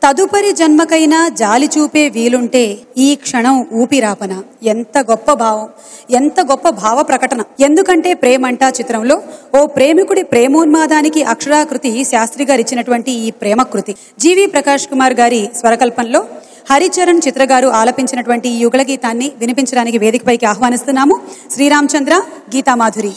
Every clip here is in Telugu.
తదుపరి జన్మకైనా జాలి చూపే వీలుంటే ఈ క్షణం ఊపిరాపన. ఎంత గొప్ప భావం, ఎంత గొప్ప భావ ప్రకటన. ఎందుకంటే ప్రేమంట చిత్రంలో ఓ ప్రేమికుడి ప్రేమోన్మాదానికి అక్షరాకృతి శాస్త్రి గారు ఇచ్చినటువంటి ఈ ప్రేమకృతి. జీవి ప్రకాష్ కుమార్ గారి స్వరకల్పనలో హరిచరణ్ చిత్ర గారు ఆలపించినటువంటి ఈ యుగళ గీతాన్ని వినిపించడానికి వేదికపైకి ఆహ్వానిస్తున్నాము. శ్రీరామచంద్ర, గీతామాధురి.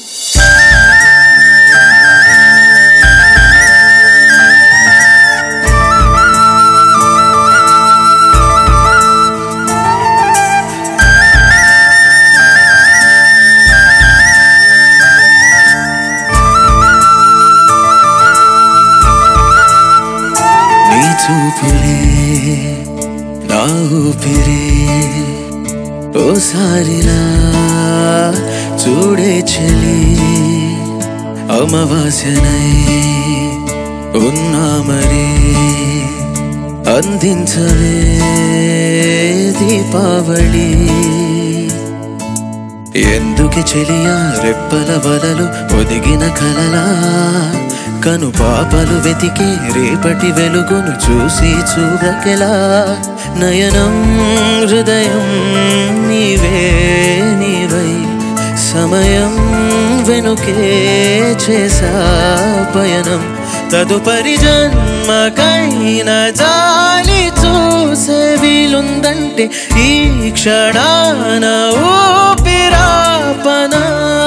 నా ఊపిరే ఓసారిలా చూడే చలి, అమావాస్యనై ఉన్నా మరి అందించవే దీపావళి. ఎందుకు చెలియా రెప్పల వలలు ఒదిగిన కలలా, కను పాపలు వెతికి రేపటి వెలుగును చూసి చూడకెలా. నయనం హృదయం నీవే నీవై, సమయం వెనుకే చేసా పయనం. తదుపరి జన్మకైన జాలి చూసే వీలుందంటే ఈ క్షణాన ఊపిరాపనా.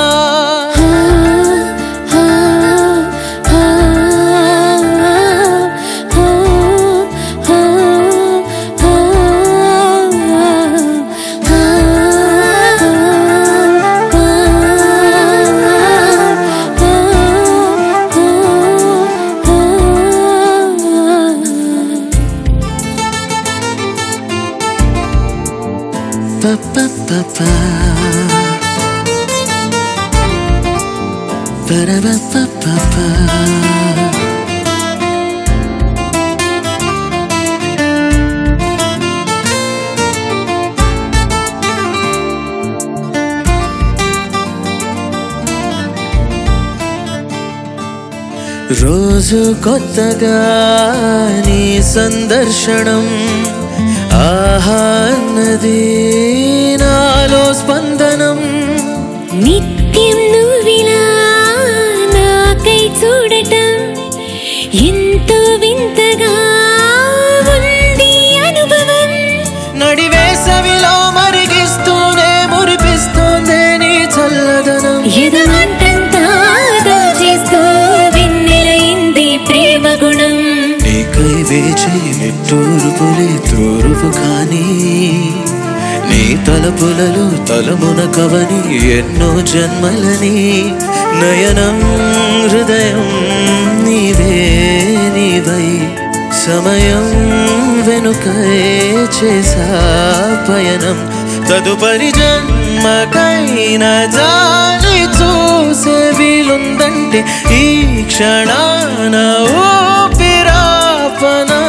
రోజు కొత్తగా నీ సందర్శనం, ఆహా అన్నది నాలో స్పందనం. నిత్యం నువ్విలా నాకై చూడటం ఎంతో వింతగా ఉంది అనుభవం. నడివేసవిలో మరిగిస్తూనే మురిపిస్తూనే నీ చల్లదనం. ఎదమంటంతా చేస్తూ వెన్నెలైంది ప్రేమ గుణం. నీకై వేచి నిట్టూరుపులే తూరుపు కానీ, నీ తలపులలో తలమున కవని ఎన్నో జన్మలని. నయనం హృదయం నీవే నీవై, సమయం వెనుకై చేసా పయనం. తదుపరి జన్మకైన జాలి చూసే వీలుందంటే ఈ క్షణాన ఊపిరాపనా.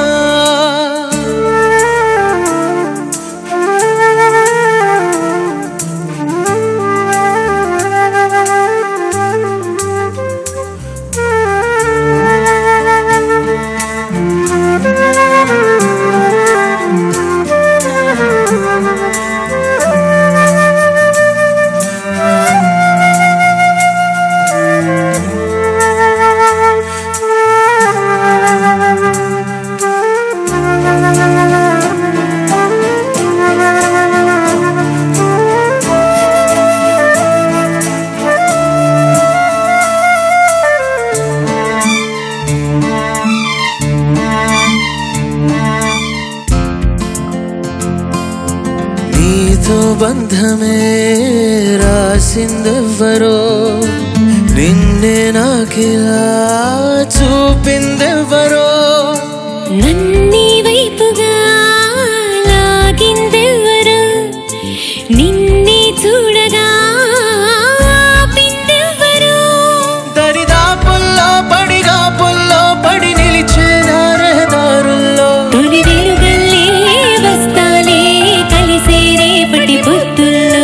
బంధమే రాసిందెవ్వరో, నిన్నే నాకిలా చూపిందెవ్వరో. నన్నీ వైపుగా లాగిందెవ్వరో, నిన్నే చూడగా ఆపిందెవ్వరో. దరిదాపుల్లో పడిగా పుల్లో పడి నిలిచే రహదారుల్లో తొలి వెలుగల్లే వస్తాలే కలిసే రేపటి పొద్దుల్లో.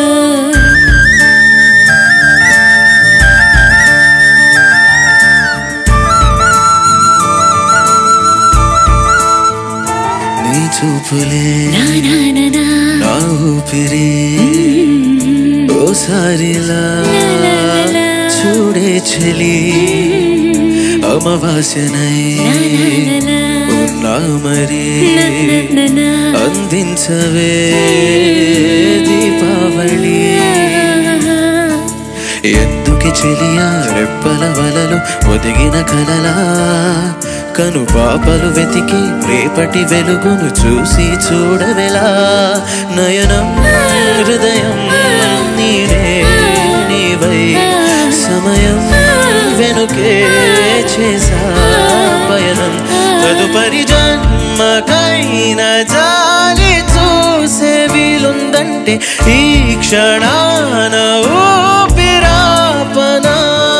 నీ చూపులే నా ఊపిరి ఓసారిలా చూడే చెలి అమావాస్యనై ఉన్నా మరి అందించవే దీపావళి ఎందుకి చెలియా రెప్పల వలలు ఒదిగిన కలలా కను పాపలు వెతికి రేపటి వెలుగును చూసి చూడవెలా నయనం హృదయం నీవే నీవై సమయం వెనుకే చేసా పయనం తదుపరి జన్మకైన జాలి చూసే వీలుందంటే ఈ క్షణాన ఊపిరాపనా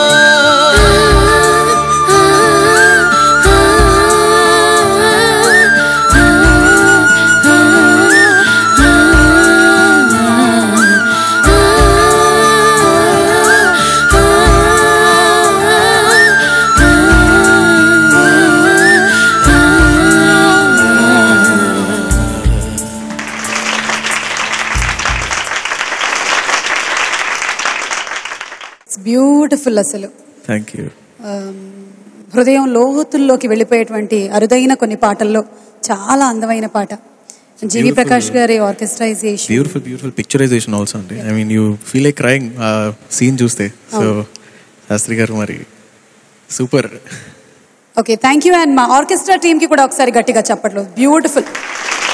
బ్యూటిఫుల్. అసలు థ్యాంక్ యూ. హృదయం లోతుల్లోకి వెళ్ళిపోయేటువంటి అరుదైన కొన్ని పాటల్లో చాలా అందమైన పాట. జీవి ప్రకాష్ గారి ఆర్కెస్ట్రైజేషన్, బ్యూటిఫుల్ పిక్చరైజేషన్ ఆల్సో అండి. I mean you feel like crying ఆ సీన్ చూస్తే. సో శాస్త్రి గారు మరి super. Okay, thank you. And మా ఆర్కెస్ట్రా టీమ్ కి కూడా ఒకసారి గట్టిగా చప్పట్లు. బ్యూటిఫుల్.